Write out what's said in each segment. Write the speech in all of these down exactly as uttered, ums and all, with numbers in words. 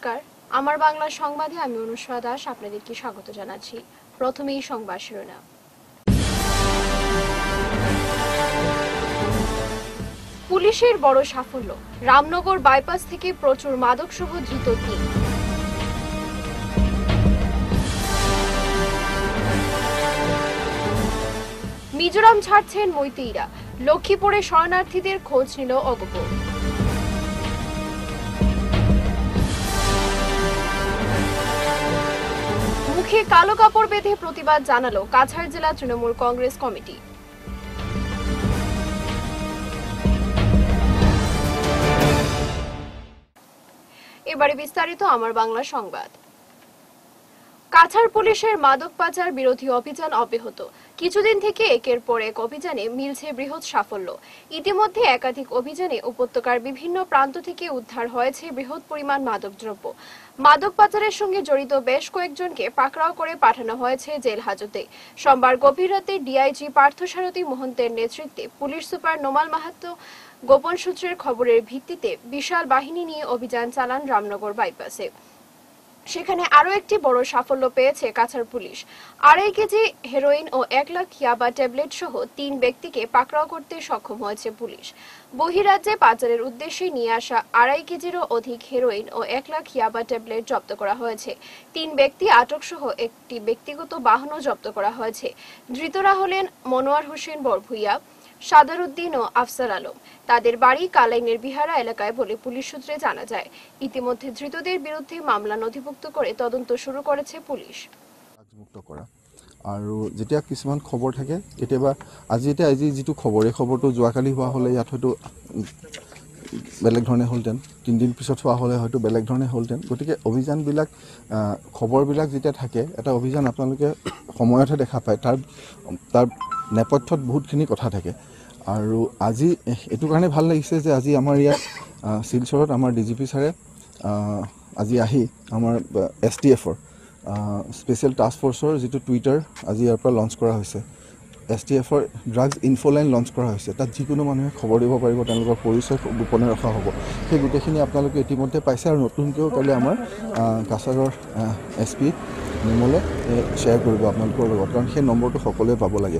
নমস্কার, আমার বাংলা সংবাদে আমি অনুষ্কা দাস আপনাদেরকে স্বাগত জানাচ্ছি। প্রথমেই সংবাদ শিরোনাম। পুলিশের বড় সাফল্য, রামনগর বাইপাস থেকে প্রচুর মাদকসহ ধৃত তিন। মিজোরাম ছাড়ছেন মৈতেইরা, লক্ষ্মীপুরে শরণার্থীদের খোঁজ নিল অগপ। মুখে কালো কাপড় বেঁধে প্রতিবাদ জানালো কাছাড় জেলা তৃণমূল কংগ্রেস কমিটি। এবারে বিস্তারিত আমার বাংলা সংবাদ। কাছাড় পুলিশের মাদক পাচার বিরোধী অভিযান অব্যাহত। কিছুদিন থেকে একের পর এক অভিযানে মিলছে বৃহৎ সাফল্য। ইতিমধ্যে একাধিক অভিযানে উপত্যকার বিভিন্ন প্রান্ত থেকে উদ্ধার হয়েছে বৃহৎ পরিমাণ মাদকদ্রব্য। মাদক পাচারের সঙ্গে জড়িত বেশ কয়েকজনকে পাকড়াও করে পাঠানো হয়েছে জেল হাজতে। সোমবার গভীর রাতে ডিআইজি পার্থসারথী মহন্তের নেতৃত্বে পুলিশ সুপার নোমাল মাহাতো গোপন সূত্রের খবরের ভিত্তিতে বিশাল বাহিনী নিয়ে অভিযান চালান রামনগর বাইপাসে। সেখানে আরো একটি বড় সাফল্য পেয়েছে কাছাড় পুলিশ। আড়াই কেজি হেরোইন ও এক লাখ ইয়াবা ট্যাবলেট সহ তিন ব্যক্তিকে পাকড়াও করতে সক্ষম হয়েছে পুলিশ। বহিরাজ্যে পাচারের উদ্দেশ্যে নিয়ে আসা আড়াই কেজিরও অধিক হেরোইন ও এক লাখ ইয়াবা ট্যাবলেট জব্দ করা হয়েছে। তিন ব্যক্তি আটক সহ একটি ব্যক্তিগত বাহনও জব্দ করা হয়েছে। ধৃতরা হলেন মনোয়ার হোসেন বরভুইয়া, সাদারউদ্দিন ও আফসার আলম। তাদের বাড়ি কালাইনের বিহারা এলাকায় বলে পুলিশ সূত্রে জানা যায়। ইতিমধ্যে ধৃতদের বিরুদ্ধে মামলা নথিভুক্ত করে তদন্ত শুরু করেছে পুলিশ। আৰু যেতিয়া কিছুমান খবৰ থাকে, কেতিয়াবা আজি এতিয়া আজি যিটো খবৰ, এই খবৰটো যোৱাকালি হোৱা হ'লে ইয়াত হয়তো বেলেগ ধৰণে হ'লহেঁতেন, তিনিদিন পিছত হোৱা হ'লে হয়তো বেলেগ ধৰণে হ'লহেঁতেন। গতিকে অভিযানবিলাক খবৰবিলাক যেতিয়া থাকে, এটা অভিযান আপোনালোকে সময়তহে দেখা পায়, তাৰ তাৰ নেপথ্যত বহুতখিনি কথা থাকে। আৰু আজি এইটো কাৰণে ভাল লাগিছে যে আজি আমাৰ ইয়াত শিলচৰত আমাৰ ডি জি পি ছাৰে আজি আহি আমাৰ এছ টি এফৰ স্পেচিয়েল টাস্ক ফ'ৰ্চৰ যিটো টুইটাৰ আজি ইয়াৰ পৰা লঞ্চ কৰা হৈছে, এছ টি এফৰ ড্ৰাগছ ইনফ'লাইন লঞ্চ কৰা হৈছে। তাত যিকোনো মানুহে খবৰ দিব পাৰিব, তেওঁলোকৰ পৰিচয় গোপনে ৰখা হ'ব। সেই গোটেইখিনি আপোনালোকে ইতিমধ্যে পাইছে। আৰু নতুনকৈও কালি আমাৰ কাছাৰৰ এছ পি নিৰ্মলে শ্বেয়াৰ কৰিব আপোনালোকৰ লগত, কাৰণ সেই নম্বৰটো সকলোৱে পাব লাগে।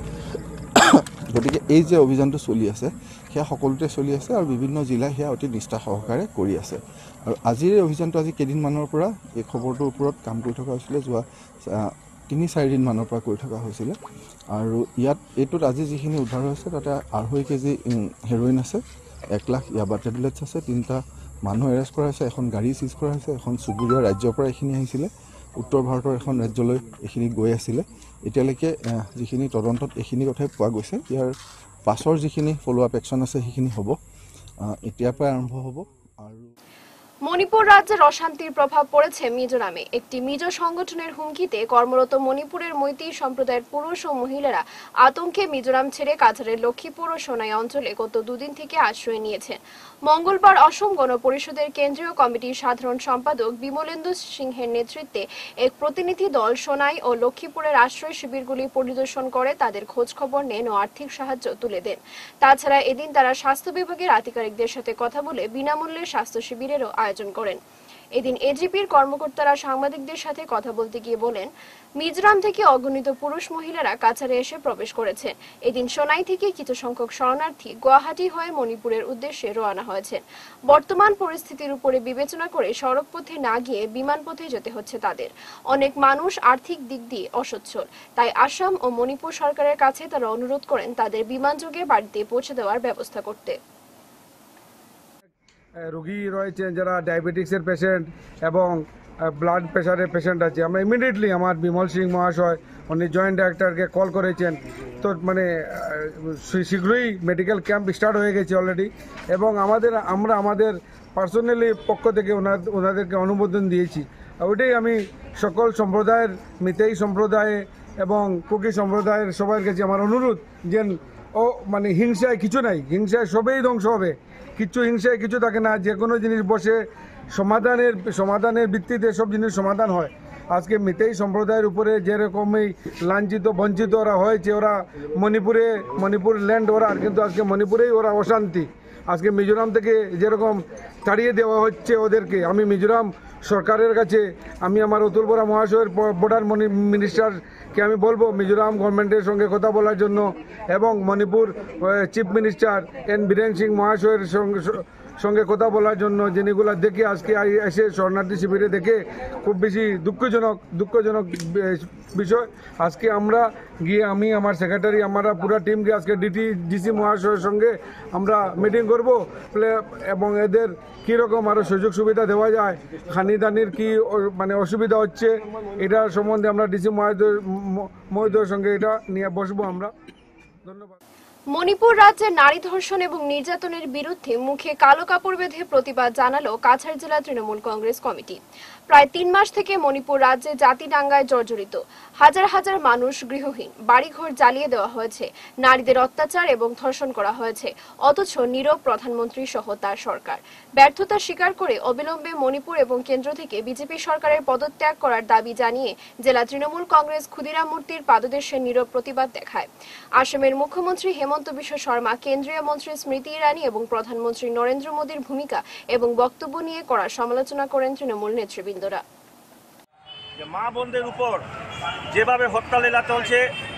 গতিকে এই যে অভিযানটো চলি আছে, সেয়া সকলোতে চলি আছে আৰু বিভিন্ন জিলাই সেয়া অতি নিষ্ঠা সহকাৰে কৰি আছে। আৰু আজিৰ এই অভিযানটো আজি কেইদিনমানৰ পৰা এই খবৰটোৰ ওপৰত কাম কৰি থকা হৈছিলে, যোৱা তিনি চাৰিদিনমানৰ পৰা কৰি থকা হৈছিলে। আৰু ইয়াত এইটোত আজি যিখিনি উদ্ধাৰ হৈছে, তাতে আঢ়ৈ কেজি হেৰইন আছে, এক লাখ ইয়াবা টেবলেটছ আছে, তিনিটা মানুহ এৰেষ্ট কৰা হৈছে, এখন গাড়ী চিজ কৰা হৈছে। এখন চুবুৰীয়া ৰাজ্যৰ পৰা এইখিনি আহিছিলে, উত্তৰ ভাৰতৰ এখন ৰাজ্যলৈ এইখিনি গৈ আছিলে। এতিয়ালৈকে যিখিনি তদন্তত এইখিনি কথাই পোৱা গৈছে। ইয়াৰ পাছৰ যিখিনি ফ'ল' আপ একশ্যন আছে সেইখিনি হ'ব, এতিয়াৰ পৰাই আৰম্ভ হ'ব। আৰু মণিপুর রাজ্যের অশান্তির প্রভাব পড়েছে মিজোরামে। একটি মিজো সংগঠনের হুমকিতে কর্মরত মণিপুরের মৈতেই সম্প্রদায়ের পুরুষ ও মহিলারা আতঙ্কে মিজোরাম ছেড়ে কাছাড়ের লক্ষ্মীপুর ও সোনাই অঞ্চলে গত দুদিন থেকে আশ্রয় নিয়েছেন। মঙ্গলবার অসম গণ পরিষদের কেন্দ্রীয় কমিটির সাধারণ সম্পাদক বিমলেন্দু সিংহের নেতৃত্বে এক প্রতিনিধি দল সোনাই ও লক্ষ্মীপুরের আশ্রয় শিবিরগুলি পরিদর্শন করে তাদের খোঁজ খবর নেন ও আর্থিক সাহায্য তুলে দেন। তাছাড়া এদিন তারা স্বাস্থ্য বিভাগের আধিকারিকদের সাথে কথা বলে বিনামূল্যে স্বাস্থ্য শিবিরেরও আয়োজন করেন। এদিন এজিপির কর্মকর্তারা সাংবাদিকদের সাথে কথা বলতে গিয়ে বলেন, মিজোরাম থেকে অগণিত পুরুষ মহিলারা কাছাড়ে এসে প্রবেশ করেছেন। এদিন সোনাই থেকে কিছু সংখ্যক শরণার্থী গুয়াহাটি হয়ে মণিপুরের উদ্দেশ্যে রওনা হয়েছেন। বর্তমান পরিস্থিতির উপরে বিবেচনা করে সড়ক পথে না গিয়ে বিমান পথে যেতে হচ্ছে তাদের। অনেক মানুষ আর্থিক দিক দিয়ে অসচ্ছল, তাই আসাম ও মণিপুর সরকারের কাছে তারা অনুরোধ করেন তাদের বিমানযোগে বাড়িতে পৌঁছে দেওয়ার ব্যবস্থা করতে। রোগী রয়েছেন যারা ডায়াবেটিক্সের পেশেন্ট এবং ব্লাড প্রেশারের পেশেন্ট আছে, আমরা ইমিডিয়েটলি আমার বিমল সিং মহাশয় উনি জয়েন্ট ডাইরেক্টরকে কল করেছেন। তো মানে শীঘ্রই মেডিকেল ক্যাম্প স্টার্ট হয়ে গেছে অলরেডি, এবং আমাদের আমরা আমাদের পার্সোনালি পক্ষ থেকে ওনার ওনাদেরকে অনুমোদন দিয়েছি। ওইটাই আমি সকল সম্প্রদায়ের, মিতেই সম্প্রদায় এবং কুকি সম্প্রদায়ের সবার কাছে আমার অনুরোধ যে ও মানে হিংসায় কিছু নাই, হিংসায় সবেই ধ্বংস হবে, কিছু হিংসায় কিছু থাকে না। যে কোনো জিনিস বসে সমাধানের সমাধানের ভিত্তিতে সব জিনিস সমাধান হয়। আজকে মিতেই সম্প্রদায়ের উপরে যেরকমই লাঞ্ছিত বঞ্চিত ওরা হয়েছে, ওরা মণিপুরে মণিপুর ল্যান্ড ওরা, কিন্তু আজকে মণিপুরেই ওরা অশান্তি। আজকে মিজোরাম থেকে যেরকম তাড়িয়ে দেওয়া হচ্ছে ওদেরকে, আমি মিজোরাম সরকারের কাছে আমি আমার অতুল বরা মহাশয়ের বর্ডার মিনিস্টারকে আমি বলবো মিজোরাম গভর্নমেন্টের সঙ্গে কথা বলার জন্য এবং Manipur chief minister N Biren Singh মহাশয়ের সঙ্গে সঙ্গে কথা বলার জন্য যেগুলো দেখে আজকে এসে শরণার্থী শিবিরে দেখে খুব বেশি দুঃখজনক দুঃখজনক বিষয়। আজকে আমরা গিয়ে আমি আমার সেক্রেটারি আমরা পুরো টিম গিয়ে আজকে ডিটি ডিসি মহাশয়ের সঙ্গে আমরা মিটিং করব এবং এদের কীরকম আরও সুযোগ সুবিধা দেওয়া যায়, খানি দানির কী মানে অসুবিধা হচ্ছে এটা সম্বন্ধে আমরা ডিসি মহোদয় মহোদয়ের সঙ্গে এটা নিয়ে বসবো আমরা। ধন্যবাদ। মণিপুর রাজ্যে নারী ধর্ষণ এবং নির্যাতনের বিরুদ্ধে মুখে কালো কাপড় বেঁধে প্রতিবাদ জানালো কাছাড় জেলা তৃণমূল কংগ্রেস কমিটি। প্রায় তিন মাস থেকে মণিপুর রাজ্যে জাতিদাঙ্গায় জর্জরিত হাজার হাজার মানুষ গৃহহীন, বাড়িঘর জ্বালিয়ে দেওয়া হয়েছে, নারীদের অত্যাচার এবং ধর্ষণ করা হয়েছে, অথচ নীরব প্রধানমন্ত্রী সহ তার সরকার। ব্যর্থতা স্বীকার করে অবিলম্বে মণিপুর এবং কেন্দ্র থেকে বিজেপি সরকারের পদত্যাগ করার দাবি জানিয়ে জেলা তৃণমূল কংগ্রেস ক্ষুদিরাম মূর্তির পাদদেশে নীরব প্রতিবাদ দেখায়। আসামের মুখ্যমন্ত্রী হেমন্ত বিশ্ব শর্মা, কেন্দ্রীয় মন্ত্রী স্মৃতি ইরানি এবং প্রধানমন্ত্রী নরেন্দ্র মোদীর ভূমিকা এবং বক্তব্য নিয়ে কড়া সমালোচনা করেন তৃণমূল নেতৃবৃন্দরা। মা বোনদের উপর যেভাবে হত্যালীলা চলছে,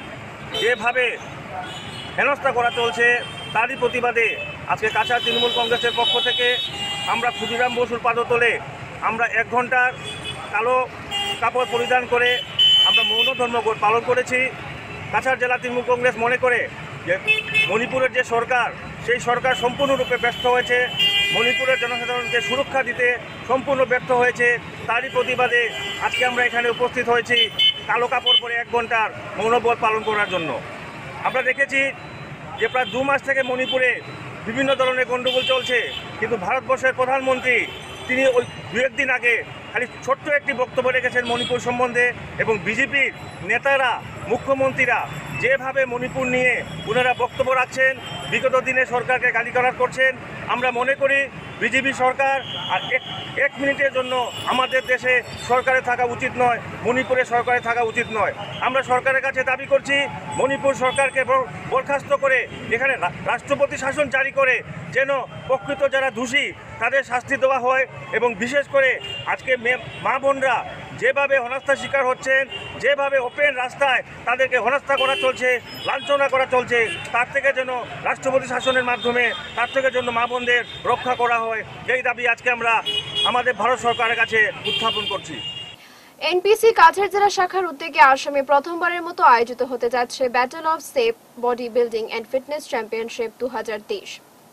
যেভাবে হেনস্থা করা চলছে, তারই প্রতিবাদে আজকে কাছাড় তৃণমূল কংগ্রেসের পক্ষ থেকে আমরা ক্ষুদিরাম বসুর পাদতলে আমরা এক ঘন্টার কালো কাপড় পরিধান করে আমরা মৌন ধর্ম পালন করেছি। কাছাড় জেলা তৃণমূল কংগ্রেস মনে করে যে মণিপুরের যে সরকার, সেই সরকার সম্পূর্ণরূপে ব্যর্থ হয়েছে, মণিপুরের জনসাধারণকে সুরক্ষা দিতে সম্পূর্ণ ব্যর্থ হয়েছে। তারই প্রতিবাদে আজকে আমরা এখানে উপস্থিত হয়েছি কালো কাপড় পরে এক ঘন্টার মৌনব্রত পালন করার জন্য। আমরা দেখেছি যে প্রায় দু মাস থেকে মণিপুরে বিভিন্ন ধরনের গণ্ডগোল চলছে, কিন্তু ভারতবর্ষের প্রধানমন্ত্রী তিনি ওই দু একদিন আগে খালি ছোট্ট একটি বক্তব্য রেখেছেন মণিপুর সম্বন্ধে, এবং বিজেপির নেতারা, মুখ্যমন্ত্রীরা যেভাবে মণিপুর নিয়ে ওনারা বক্তব্য রাখছেন, বিগত দিনে সরকারকে গালিগালাজ করছেন। আমরা মনে করি বিজেপি সরকার আর এক এক মিনিটের জন্য আমাদের দেশে সরকারে থাকা উচিত নয়, মণিপুরে সরকারে থাকা উচিত নয়। আমরা সরকারের কাছে দাবি করছি মণিপুর সরকারকে বরখাস্ত করে এখানে রাষ্ট্রপতি শাসন জারি করে যেন প্রকৃত যারা দোষী তাদের শাস্তি দেওয়া হয়, এবং বিশেষ করে আজকে মা বোনরা যেভাবে হেনস্থা শিকার হচ্ছেন, যেভাবে ওপেন রাস্তায় তাদেরকে হেনস্থা করা চলছে, লাঞ্ছনা করা চলছে, তার থেকে যেন রাষ্ট্রপতি শাসনের মাধ্যমে তার থেকে যেন মা বোনদের রক্ষা করা হয়, এই দাবি আজকে আমরা আমাদের ভারত সরকারের কাছে উত্থাপন করছি। এনপিসি কাছাড় জেলা শাখার উদ্যোগে আসামে প্রথমবারের মতো আয়োজিত হতে যাচ্ছে battle of safe body building and fitness championship দু হাজার তেইশ।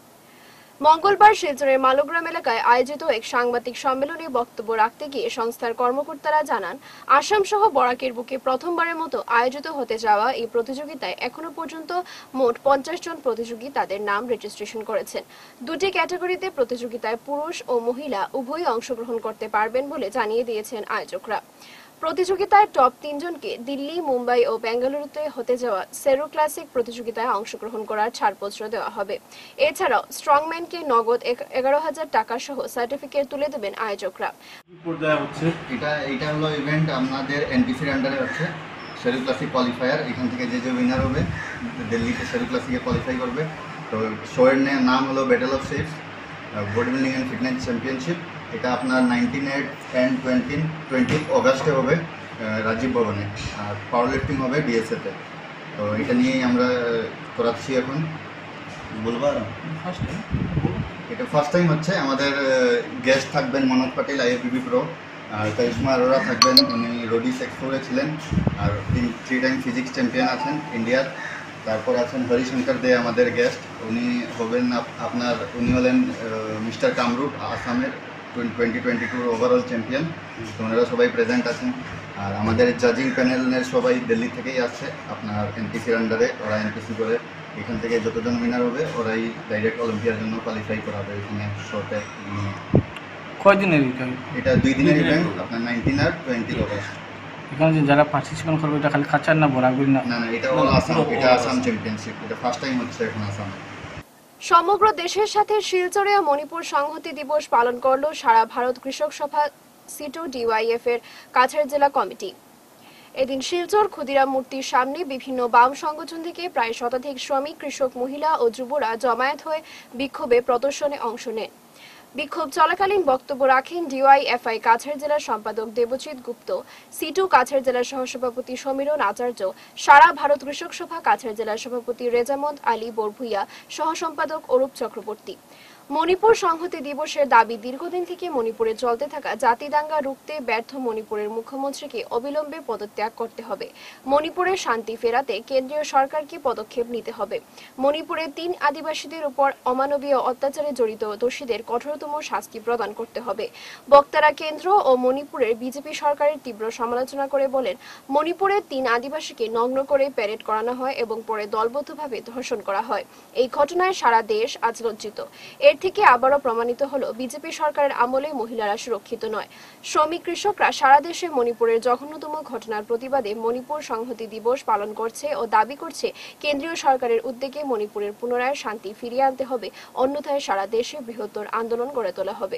মঙ্গলবার শিলচরের মালোগ্রাম এলাকায় আয়োজিত এক সাংবাদিক সম্মেলনে বক্তব্য রাখতে গিয়ে সংস্থার কর্মকর্তারা জানান, আসাম সহ বরাকের বুকে প্রথমবারের মতো আয়োজিত হতে যাওয়া এই প্রতিযোগিতায় এখনো পর্যন্ত মোট পঞ্চাশ জন প্রতিযোগী তাদের নাম রেজিস্ট্রেশন করেছেন। দুটি ক্যাটাগরিতে প্রতিযোগিতায় পুরুষ ও মহিলা উভয়ই অংশগ্রহণ করতে পারবেন বলে জানিয়ে দিয়েছেন আয়োজকরা। প্রতিযোগিতায় টপ তিনজনকে দিল্লি, মুম্বাই ও বেঙ্গালুরুতে হতে যাওয়া সেরো ক্লাসিক প্রতিযোগিতায় অংশগ্রহণ করার ছাড়পত্র দেওয়া হবে। এছাড়াও স্ট্রংম্যানকে নগদ এগারো হাজার টাকা সহ সার্টিফিকেট তুলে দেবেন আয়োজকরা। এটা এটা হলো ইভেন্ট আমাদের এনপিসির আন্ডারে হচ্ছে সেরো ক্লাসিক কোয়ালিফায়ার। এখান থেকে যে যে উইনার হবে দিল্লিতে সেরো ক্লাসিকে কোয়ালিফাই করবে। তো শোয়ের নাম হলো battle of safe body building and fitness championship. এটা আপনার nineteen eight and twenty twenty অগাস্টে হবে রাজীব ভবনে, আর পাওয়ার লিফটিং হবে ডিএসএতে। তো এটা নিয়েই আমরা করাচ্ছি এখন। বলবো আর এটা ফার্স্ট টাইম হচ্ছে। আমাদের গেস্ট থাকবেন মনোজ পাটিল, আইএফবিবি প্রো, আর কারিশমা আরোরা থাকবেন, উনি রোডিস এক্সপোরে ছিলেন, আর তিন থ্রি টাইম ফিজিক্স চ্যাম্পিয়ন আছেন ইন্ডিয়ার। তারপর আছেন হরিশঙ্কর দে আমাদের গেস্ট, উনি হবেন আপনার উনি হলেন মিস্টার কামরূপ আসামের টোয়েন্টি টোয়েন্টি টুর ওভারঅল চ্যাম্পিয়ন। তো ওনারা সবাই প্রেজেন্ট আছেন। আর আমাদের জাজিং প্যানেলের সবাই দিল্লি থেকেই আসছে আপনার এনপিসির আন্ডারে। ওরা এনপিসি করে এখান থেকে যতজন উইনার হবে ওরাই ডাইরেক্ট অলিম্পিয়ার জন্য কোয়ালিফাই করাবে এখানে শর্টে। কয়দিনের এটা দুই দিনের ইভেন্ট, আপনার নাইনটিন আর টোয়েন্টি অগস্ট। এখানে যারা পার্টিসিপেট করবে এটা খালি কাছাড় না বরাগুড়ি না? না না, এটা হল আসাম, এটা আসাম চ্যাম্পিয়নশিপ। এটা ফার্স্ট টাইম হচ্ছে এখন আসামে। সমগ্র দেশের সাথে শিলচরে মণিপুর সংহতি দিবস পালন করল সারা ভারত কৃষক সভা সিটো ডিওয়াইএফ এর কাছাড় জেলা কমিটি। এদিন শিলচর ক্ষুদিরাম মূর্তির সামনে বিভিন্ন বাম সংগঠন থেকে প্রায় শতাধিক শ্রমিক, কৃষক, মহিলা ও যুবরা জমায়েত হয়ে বিক্ষোভে প্রদর্শনে অংশ নেন। বিক্ষোভ চলাকালীন বক্তব্য রাখেন ডিওয়াইএফআই কাছাড় জেলার সম্পাদক দেবজিৎ গুপ্ত, সিটু কাছাড় জেলার সহসভাপতি সমীরণ আচার্য, সারা ভারত কৃষক সভা কাছাড় জেলার সভাপতি রেজামত আলী বরভুইয়া, সহ সম্পাদক অরূপ চক্রবর্তী। মণিপুর সংহতি দিবসের দাবি দীর্ঘদিন থেকে মণিপুরে চলতে থাকা জাতি দাঙ্গা রুখতে ব্যর্থ মণিপুরের মুখ্যমন্ত্রীকে অবিলম্বে পদত্যাগ করতে হবে। মণিপুরের শান্তি ফেরাতে কেন্দ্রীয় সরকারকে পদক্ষেপ নিতে হবে। মণিপুরে তিন আদিবাসীদের উপর অমানবীয় অত্যাচারে জড়িত দোষীদের কঠোরতম শাস্তি প্রদান করতে হবে। বক্তারা কেন্দ্র ও মণিপুরের বিজেপি সরকারের তীব্র সমালোচনা করে বলেন, মণিপুরের তিন আদিবাসীকে নগ্ন করে প্যারেড করানো হয় এবং পরে দলবদ্ধভাবে ধর্ষণ করা হয়। এই ঘটনায় সারা দেশ আজ লজ্জিত। এর থেকে আবারও প্রমাণিত হলো বিজেপি সরকারের আমলে মহিলারা সুরক্ষিত নয়। শ্রমিক কৃষকরা সারা দেশে মণিপুরের জঘন্যতম ঘটনার প্রতিবাদে মণিপুর সংহতি দিবস পালন করছে ও দাবি করছে কেন্দ্রীয় সরকারের উদ্যোগে মণিপুরের পুনরায় শান্তি ফিরিয়ে আনতে হবে, অন্যথায় সারা দেশে বৃহত্তর আন্দোলন গড়ে তোলা হবে।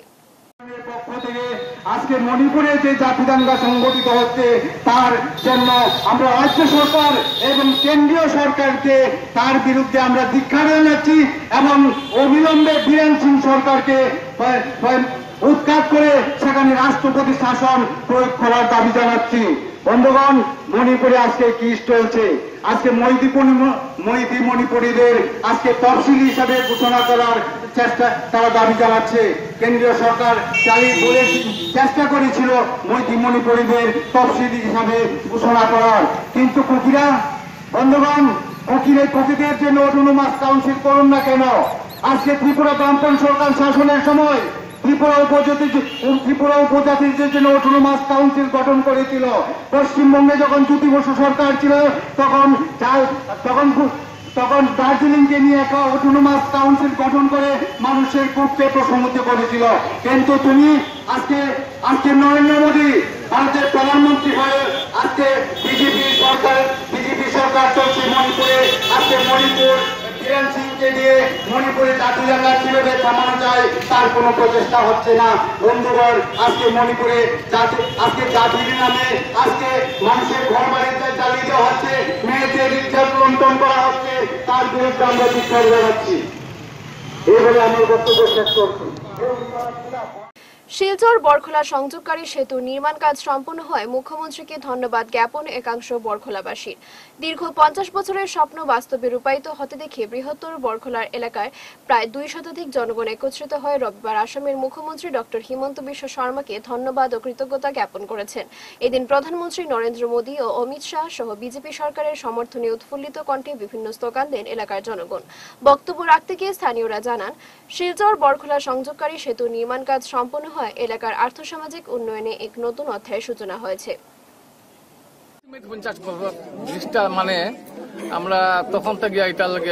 আজকে মণিপুরে যে জাতি দাঙ্গা সংগঠিত হচ্ছে তার জন্য আমরা রাজ্য সরকার এবং কেন্দ্রীয় সরকারকে তার বিরুদ্ধে আমরা ধিক্কার জানাচ্ছি এবং অবিলম্বে বীরেন সিং সরকারকে উৎখাত করে সেখানে রাষ্ট্রপতি শাসন প্রয়োগ করার দাবি জানাচ্ছি। বন্ধুগণ, মণিপুরে আজকে কি চলছে? আজকে মৈথি মণিপুরীদের আজকে তফসিল হিসাবে ঘোষণা করার চেষ্টা তারা দাবি জানাচ্ছে। কেন্দ্রীয় সরকার চালিয়ে বলে চেষ্টা করেছিল মৈথি মণিপুরীদের তফসিল হিসাবে ঘোষণা করার, কিন্তু কুকিরা বন্ধুগণ কুকিরে কুকিদের জন্য অটোনোমাস কাউন্সিল করুন না কেন? আজকে ত্রিপুরা বামপন্থী সরকার শাসনের সময় ত্রিপুরা উপজাতি ত্রিপুরা উপজাতিদের জন্য অটোনোমাস কাউন্সিল গঠন করেছিল। পশ্চিমবঙ্গে যখন জ্যোতি বসু সরকার ছিল তখন তখন তখন দার্জিলিংকে নিয়ে একটা অটোনোমাস কাউন্সিল গঠন করে মানুষের পক্ষে প্রশমিত করেছিল। কিন্তু তুমি আজকে আজকে নরেন্দ্র মোদী ভারতের প্রধানমন্ত্রী হয়ে আজকে বিজেপি সরকার বিজেপি সরকার চলছে মণিপুরে। আজকে মণিপুর বীরেন সিংকে দিয়ে মণিপুরে জাতি দাঙ্গা কিভাবে থামানো যায় তার কোনো প্রচেষ্টা হচ্ছে না। বন্ধুগণ, আজকে মণিপুরে জাতি আজকে জাতির নামে আজকে মানুষের ঘর বাড়িতে জ্বালিয়ে দেওয়া হচ্ছে, মেয়েদের ইজ্জত লুণ্ঠন করা হচ্ছে, তার বিরুদ্ধে আমরা ধিক্কার জানাচ্ছি। এইভাবে আমার বক্তব্য শেষ করছি। শিলচর বরখোলা সংযোগকারী সেতু নির্মাণ কাজ সম্পন্ন হয় মুখ্যমন্ত্রীকে ধন্যবাদ জ্ঞাপন একাংশ বরখোলাবাসীর। দীর্ঘ পঞ্চাশ বছরের স্বপ্ন বাস্তবে রূপায়িত হতে দেখে বৃহত্তর বরখোলার এলাকার প্রায় দুই শতাধিক জনগণ একত্রিত হয়ে রবিবার আসামের মুখ্যমন্ত্রী ডক্টর হিমন্ত বিশ্ব শর্মাকে ধন্যবাদ ও কৃতজ্ঞতা জ্ঞাপন করেছেন। এদিন প্রধানমন্ত্রী নরেন্দ্র মোদী ও অমিত শাহ সহ বিজেপি সরকারের সমর্থনে উৎফুল্লিত কণ্ঠে বিভিন্ন স্লোগান দেন এলাকার জনগণ। বক্তব্য রাখতে গিয়ে স্থানীয়রা জানান, শিলচর বরখোলা সংযোগকারী সেতু নির্মাণ কাজ সম্পন্ন হয় এলাকার আর্থসামাজিক উন্নয়নে এক নতুন অধ্যায়ের সূচনা হয়েছে। মানে আমরা তখন থেকে এটা লাগে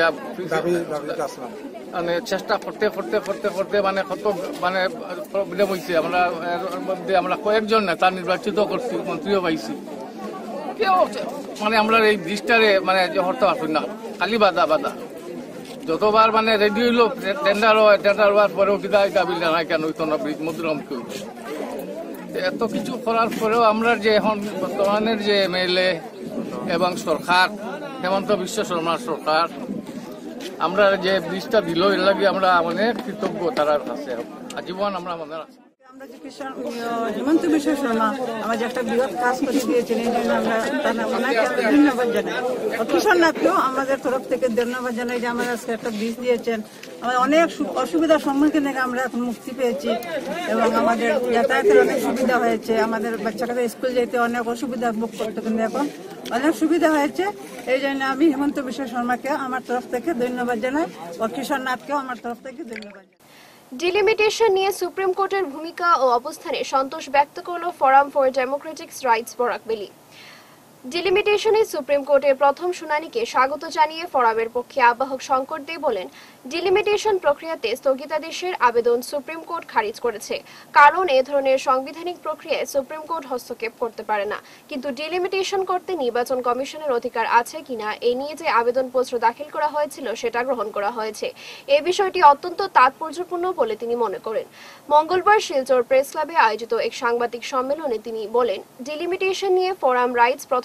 মানে চেষ্টা করতে করতে করতে করতে মানে কত মানে প্রবলেম হয়েছে। আমরা মধ্যে আমরা কয়েকজন নেতা নির্বাচিত করছি, মন্ত্রীও পাইছি, কেউ মানে আমরা এই ব্রিজটারে মানে হতে পারছি না, খালি বাধা বাধা। যতবার মানে রেডি হইলো টেন্ডার হয়, টেন্ডার হওয়ার পরেও কিনা দাবি নাই কেন হইতো না, ব্রিজ মধুরম কেউ এত কিছু করার পরেও আমরা যে এখন বর্তমানের যে এম এল এ এবং সরকার হেমন্ত বিশ্ব শর্মার সরকার আমরা যে ব্রিজটা দিল এর লাগে আমরা অনেক কৃতজ্ঞ তার কাছে, আজীবন আমরা মনে রাখছি। আমরা যে কিষাণ হিমন্ত বিশ্ব শর্মা আমাদের একটা বৃহৎ কাজ করে দিয়েছেন, এই জন্য আমরা ওনাকে ধন্যবাদ জানাই। কিষাণ নাথকেও আমাদের তরফ থেকে ধন্যবাদ জানাই যে আমাদের আজকে একটা বীজ দিয়েছেন। আমাদের অনেক অসুবিধার সম্মুখীন থেকে আমরা এখন মুক্তি পেয়েছি এবং আমাদের যাতায়াতের অনেক সুবিধা হয়েছে। আমাদের বাচ্চাদের স্কুল যেতে অনেক অসুবিধা ভোগ করতে, কিন্তু এখন অনেক সুবিধা হয়েছে। এই জন্য আমি হিমন্ত বিশ্ব শর্মাকে আমার তরফ থেকে ধন্যবাদ জানাই ও কিষাণ নাথকেও আমার তরফ থেকে ধন্যবাদ জানাই। ডিলিমিটেশন নিয়ে সুপ্রিম কোর্টের ভূমিকা ও অবস্থানে সন্তোষ ব্যক্ত করল forum for democratic rights Barak valley. ডিলিমিটেশনে সুপ্রিম কোর্টের প্রথম শুনানিকে স্বাগত জানিয়ে ফোরামের পক্ষে আহ্বায়ক শঙ্কর দে বলেন, ডিলিমিটেশন প্রক্রিয়াতে স্থগিতাদেশের আবেদন সুপ্রিম কোর্ট খারিজ করেছে, কারণ এ ধরনের সাংবিধানিক প্রক্রিয়ায় সুপ্রিম কোর্ট হস্তক্ষেপ করতে পারে না। কিন্তু ডিলিমিটেশন করতে নির্বাচন কমিশনের অধিকার আছে কিনা এ নিয়ে যে আবেদনপত্র দাখিল করা হয়েছিল সেটা গ্রহণ করা হয়েছে। এ বিষয়টি অত্যন্ত তাৎপর্যপূর্ণ বলে তিনি মনে করেন। মঙ্গলবার শিলচর প্রেস ক্লাবে আয়োজিত এক সাংবাদিক সম্মেলনে তিনি বলেন, ডিলিমিটেশন নিয়ে ফোরাম রাইটস প্রথম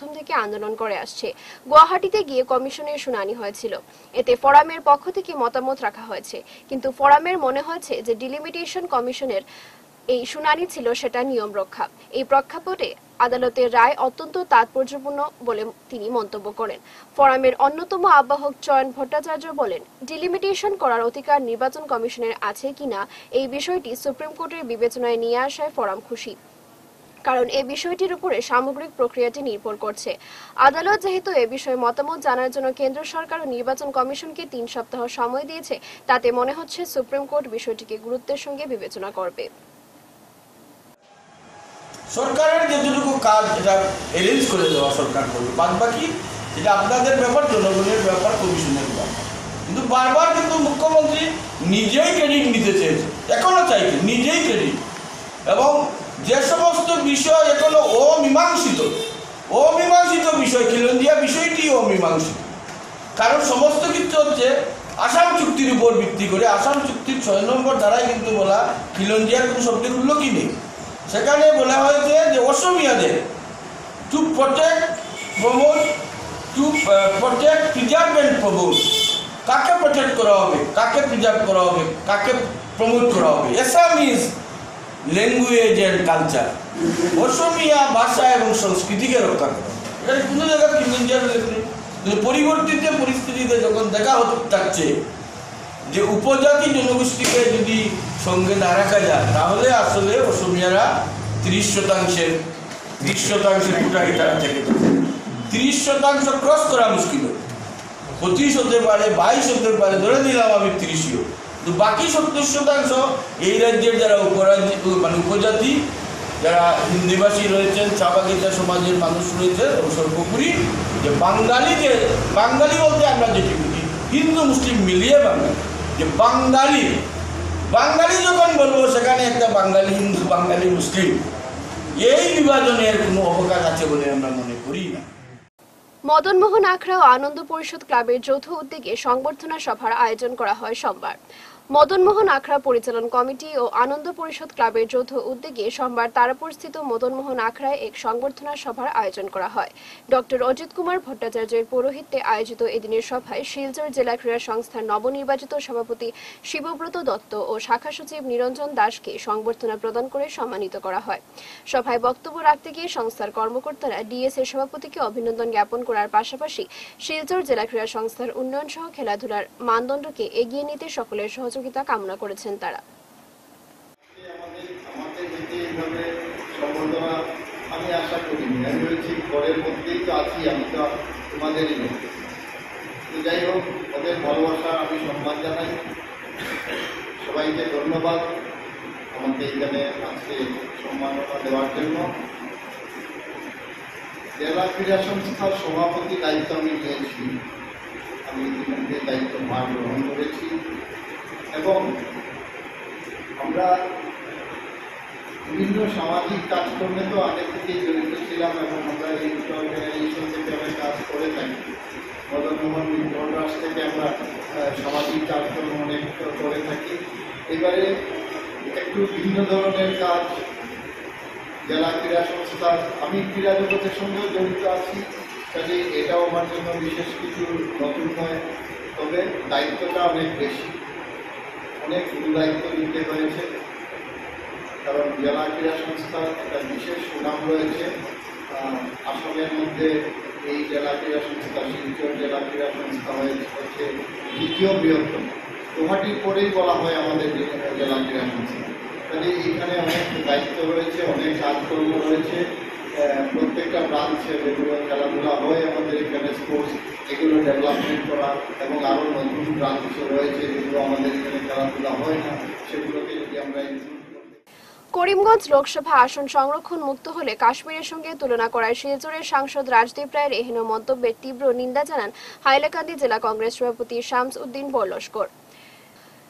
প্রথম থেকে আন্দোলন করে আসছে। গুয়াহাটিতে গিয়ে কমিশনের শুনানি হয়েছিল, এতে ফোরামের পক্ষ থেকে মতামত রাখা হয়েছে, কিন্তু ফোরামের মনে হয়েছে যে ডিলিমিটেশন কমিশনের এই শুনানি ছিল সেটা নিয়ম রক্ষা। এই প্রেক্ষাপটে আদালতের রায় অত্যন্ত তাৎপর্যপূর্ণ বলে তিনি মন্তব্য করেন। ফোরামের অন্যতম আহ্বায়ক চয়ন ভট্টাচার্য বলেন, ডিলিমিটেশন করার অধিকার নির্বাচন কমিশনের আছে কিনা এই বিষয়টি সুপ্রিম কোর্টের বিবেচনায় নিয়ে আসায় ফোরাম খুশি, কারণ এ বিষয়টির উপরে সামগ্রিক প্রক্রিয়াটি নির্ভর করছে। আদালত যেহেতু এ বিষয়ে মতামত জানার জন্য কেন্দ্র সরকার ও নির্বাচন কমিশনকে তিন সপ্তাহ সময় দিয়েছে, তাতে মনে হচ্ছে সুপ্রিম কোর্ট বিষয়টিকে গুরুত্বের সঙ্গে বিবেচনা করবে। সরকারের যতটুকু কাজ এটা অ্যারেঞ্জ করে দেওয়া সরকার করবে, বাদ বাকি এটা আপনাদের ব্যাপার, জনগণের ব্যাপার, কমিশনের ব্যাপার। কিন্তু বারবার কিন্তু মুখ্যমন্ত্রী নিজেই ক্রেডিট নিতে চেয়েছে, এখনো চাইছে নিজেই ক্রেডিট, এবং যে সমস্ত বিষয় এখনো অমীমাংসিত অমীমাংসিত বিষয়, খিলঞ্জিয়া বিষয়টি অমীমাংসিত, কারণ সমস্ত কিছু হচ্ছে আসাম চুক্তির উপর ভিত্তি করে। আসাম চুক্তির ছয় নম্বর দ্বারাই কিন্তু বলা খিলঞ্জিয়ার কোনো শব্দের উল্লেখই নেই। সেখানে বলা হয়েছে যে অসমিয়াদের to protect promote to protect preserve and promote, কাকে প্রটেক্ট করা হবে, কাকে প্রিজার্ভ করা হবে, কাকে প্রমোট করা হবে। অ্যাসামিজ ল্যাঙ্গুয়েজ অ্যান্ড কালচার, অসমিয়া ভাষা এবং সংস্কৃতিকে রক্ষা করা। এটা কোনো জায়গায় খিলঞ্জিয়ার উল্লেখ নেই। পরিবর্তিত পরিস্থিতিতে যখন দেখা হতে থাকছে যে উপজাতি জনগোষ্ঠীকে যদি সঙ্গে না রাখা যায়, তাহলে আসলে অসমিয়ারা ত্রিশ শতাংশের ত্রিশ শতাংশের কোটায় তারা থেকে ত্রিশ শতাংশ ক্রস করা মুশকিল। পঁচিশ হতে পারে, বাইশ হতে পারে, ধরে দিলাম আমি ত্রিশও, তো বাকি সত্তর শতাংশ এই রাজ্যের যারা উপরাজ্য মানে উপজাতি, যারা হিন্দিভাষী রয়েছেন, চা বাগিচা সমাজের মানুষ রয়েছেন, এবং সর্বোপরি যে বাঙালি, যে বাঙালি বলতে আমরা যেটি বুঝি হিন্দু মুসলিম মিলিয়ে বাঙালি, যে বাঙালি বাঙালি যখন বলবো সেখানে একটা বাঙালি হিন্দু, বাঙালি মুসলিম, এই বিভাজনের কোনো অবকাশ আছে বলে আমরা মনে করি না। মদনমোহন আখড়া ও আনন্দ পরিষদ ক্লাবের যৌথ উদ্যোগে সংবর্ধনা সভার আয়োজন করা হয় সোমবার। মদনমোহন আখড়া পরিচালন কমিটি ও আনন্দ পরিষদ ক্লাবের যৌথ উদ্যোগে সোমবার তারাপুরস্থিত মদনমোহন আখড়ায় এক সংবর্ধনা সভার আয়োজন করা হয়। ডক্টর অজিত কুমার ভট্টাচার্যের পৌরোহিত্যে আয়োজিত এদিনের সভায় শিলচর জেলা ক্রীড়া সংস্থার নবনির্বাচিত সভাপতি শিবব্রত দত্ত ও শাখা সচিব নিরঞ্জন দাসকে সংবর্ধনা প্রদান করে সম্মানিত করা হয়। সভায় বক্তব্য রাখতে গিয়ে সংস্থার কর্মকর্তারা ডিএস এর সভাপতিকে অভিনন্দন জ্ঞাপন করার পাশাপাশি শিলচর জেলা ক্রীড়া সংস্থার উন্নয়ন সহ খেলাধুলার মানদণ্ডকে এগিয়ে নিতে সকলের সহযোগিতা কামনা করেছেন তারা। আমি আশা করি আমি হয়েছি ঘরের মধ্যেই তো আছি, আমি তো তোমাদেরই মধ্যে। তো যাই হোক, ওদের ভালোবাসা আমি সম্মান জানাই। সবাইকে ধন্যবাদ আমাকে এখানে আজকে সম্মাননা দেওয়ার জন্য। জেলা ক্রীড়া সংস্থার সভাপতি দায়িত্ব আমি নিয়েছি, আমি ইতিমধ্যে দায়িত্ব ভার গ্রহণ করেছি, এবং আমরা বিভিন্ন সামাজিক কাজকর্মে তো আগে থেকেই জড়িত ছিলাম, এবং আমরা এই অর্গানাইজেশন থেকে অনেক কাজ করে থাকি। মদনমোহন মিত্ররাস থেকে আমরা সামাজিক কাজকর্ম অনেক করে থাকি। এবারে একটু ভিন্ন ধরনের কাজ জেলা ক্রীড়া সংস্থা, আমি ক্রীড়া জগতের সঙ্গেও জড়িত আছি, কাজে এটাও আমার জন্য বিশেষ কিছু নতুন নয়, তবে দায়িত্বটা অনেক বেশি, অনেক গুরু দায়িত্ব নিতে হয়েছে, কারণ জেলা ক্রীড়া সংস্থা একটা বিশেষ সুনাম রয়েছে আসামের মধ্যে। এই জেলা ক্রীড়া সংস্থা, শিলচর জেলা ক্রীড়া সংস্থা হচ্ছে দ্বিতীয় বৃহত্তম, গুয়াহাটির পরেই বলা হয় আমাদের জেলা ক্রীড়া সংস্থা। কাজে এইখানে অনেক দায়িত্ব রয়েছে, অনেক কাজকর্ম রয়েছে, প্রত্যেকটা ব্রাঞ্চে যেগুলো খেলাধুলা হয় আমাদের এখানে স্পোর্টস, এগুলো ডেভেলপমেন্ট করা, এবং আরও নতুন ব্রাঞ্চ রয়েছে যেগুলো আমাদের এখানে খেলাধুলা হয় না, সেগুলোকে যদি আমরা করিমগঞ্জ লোকসভা আসন সংরক্ষণ মুক্ত হলে কাশ্মীরের সঙ্গে তুলনা করায় শিলচরের সাংসদ রাজদীপ রায়ের এহেন মন্তব্যের তীব্র নিন্দা জানান হাইলাকান্দি জেলা কংগ্রেস সভাপতি শামস উদ্দিন বরলস্কর।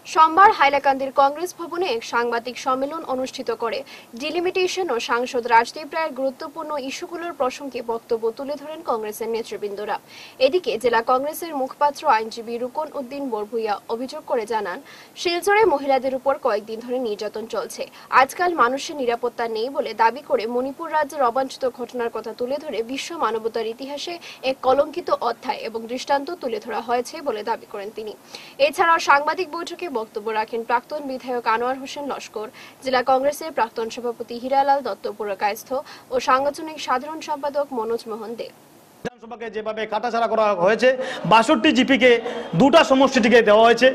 সোমবার হাইলাকান্দির কংগ্রেস ভবনে এক সাংবাদিক সম্মেলন অনুষ্ঠিত করে ডিলিমিটেশন ও সাংসদ রাজদীপ রায়ের গুরুত্বপূর্ণ ইস্যুগুলোর প্রসঙ্গে বক্তব্য তুলে ধরেন কংগ্রেসের নেতৃবৃন্দরা। এদিকে জেলা কংগ্রেসের মুখপাত্র আইনজীবী রুকন উদ্দিন বরভুইয়া অভিযোগ করে জানান, শিলচরে মহিলাদের উপর কয়েকদিন ধরে নির্যাতন চলছে। আজকাল মানুষের নিরাপত্তা নেই বলে দাবি করে মণিপুর রাজ্যের অবাঞ্ছিত ঘটনার কথা তুলে ধরে বিশ্ব মানবতার ইতিহাসে এক কলঙ্কিত অধ্যায় এবং দৃষ্টান্ত তুলে ধরা হয়েছে বলে দাবি করেন তিনি। এছাড়াও সাংবাদিক বৈঠকে বক্তব্য রাখেন প্রাক্তন বিধায়ক আনোয়ার হোসেন লস্কর, জেলা কংগ্রেসের প্রাক্তন সভাপতি হীরালাল দত্ত পুরকায়স্থ ও সাংগঠনিক সাধারণ সম্পাদক মনোজ মোহন দেব। বিধানসভাকে যেভাবে কাটাছাড়া করা হয়েছে, বাষট্টি জিপিকে দুটা সমষ্টিটিকে দেওয়া হয়েছে।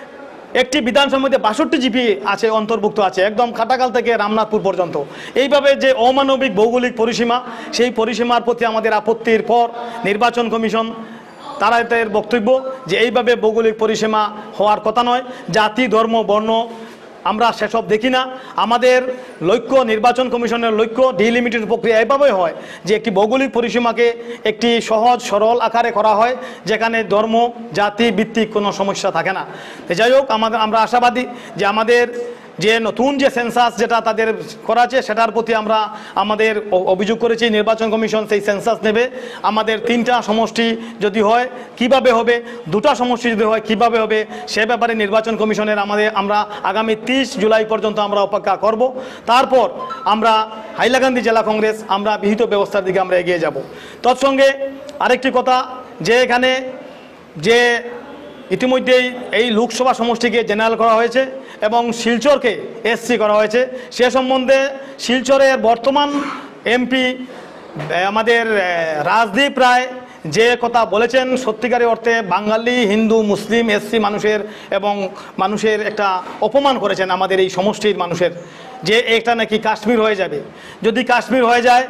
একটি বিধানসভাতে বাষট্টি জিপি আছে, অন্তর্ভুক্ত আছে একদম খাটাকাল থেকে রামনাথপুর পর্যন্ত। এইভাবে যে অমানবিক ভৌগোলিক পরিসীমা, সেই পরিসীমার প্রতি আমাদের আপত্তির পর নির্বাচন কমিশন তারা এর বক্তব্য যে এইভাবে ভৌগোলিক পরিসীমা হওয়ার কথা নয়, জাতি ধর্ম বর্ণ আমরা সেসব দেখি না। আমাদের লক্ষ্য, নির্বাচন কমিশনের লক্ষ্য ডিলিমিটেড প্রক্রিয়া এভাবে হয় যে একটি ভৌগোলিক পরিসীমাকে একটি সহজ সরল আকারে করা হয়, যেখানে ধর্ম জাতি ভিত্তিক কোনো সমস্যা থাকে না। যাই হোক, আমাদের আমরা আশাবাদী যে আমাদের যে নতুন যে সেন্সাস যেটা তাদের করা আছে সেটার প্রতি আমরা আমাদের অভিযোগ করেছি, নির্বাচন কমিশন সেই সেন্সাস নেবে। আমাদের তিনটা সমষ্টি যদি হয় কিভাবে হবে, দুটা সমষ্টি যদি হয় কিভাবে হবে, সে ব্যাপারে নির্বাচন কমিশনের আমাদের আমরা আগামী তিরিশ জুলাই পর্যন্ত আমরা অপেক্ষা করব। তারপর আমরা হাইলাকান্দি জেলা কংগ্রেস আমরা বিহিত ব্যবস্থার দিকে আমরা এগিয়ে যাব। তৎসঙ্গে আরেকটি কথা, যে এখানে যে ইতিমধ্যেই এই লোকসভা সমষ্টিকে জেনারেল করা হয়েছে এবং শিলচরকে এসসি করা হয়েছে, সে সম্বন্ধে শিলচরের বর্তমান এমপি আমাদের রাজদীপ রায় যে কথা বলেছেন, সত্যিকারের অর্থে বাঙালি হিন্দু মুসলিম এসসি মানুষের এবং মানুষের একটা অপমান করেছেন আমাদের এই সমষ্টির মানুষের, যে এটা নাকি কাশ্মীর হয়ে যাবে। যদি কাশ্মীর হয়ে যায়,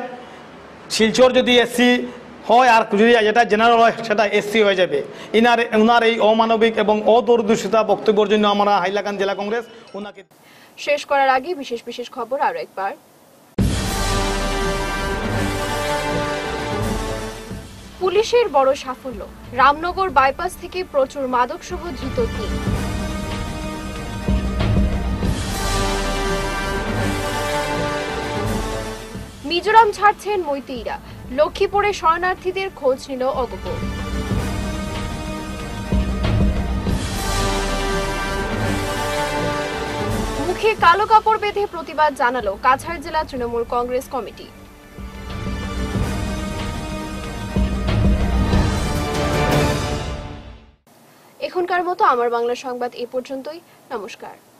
শিলচর যদি এসসি হয় আর যদি যেটা জেনারেল হয় সেটা এসসি হয়ে যাবে। ইনার ওনার এই অমানবিক এবং অদূরদর্শিতা বক্তব্যের জন্য আমরা হাইলাকান্দি জেলা কংগ্রেস ওনাকে শেষ করার আগে বিশেষ বিশেষ খবর আরো একবার। পুলিশের বড় সাফল্য, রামনগর বাইপাস থেকে প্রচুর মাদক সহ ধৃত তিন। মিজোরাম ছাড়ছেন মৈতেইরা, লক্ষ্মীপুরে শরণার্থীদের খোঁজ নিল অগপ। মুখে কালো কাপড় বেঁধে প্রতিবাদ জানালো কাছাড় জেলা তৃণমূল কংগ্রেস কমিটি। এখনকার মতো আমার বাংলা সংবাদ এ পর্যন্তই। নমস্কার।